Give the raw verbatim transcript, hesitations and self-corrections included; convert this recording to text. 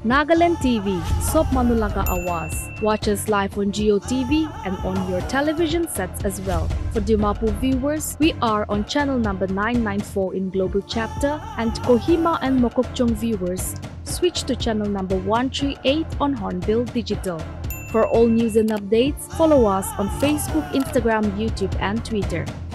Nagaland T V, Sop Manulaga Awas. Watch us live on Geo T V and on your television sets as well. For Dimapur viewers, we are on channel number nine ninety-four in Global Chapter, and Kohima and Mokokchung viewers, switch to channel number one thirty-eight on Hornbill Digital. For all news and updates, follow us on Facebook, Instagram, YouTube, and Twitter.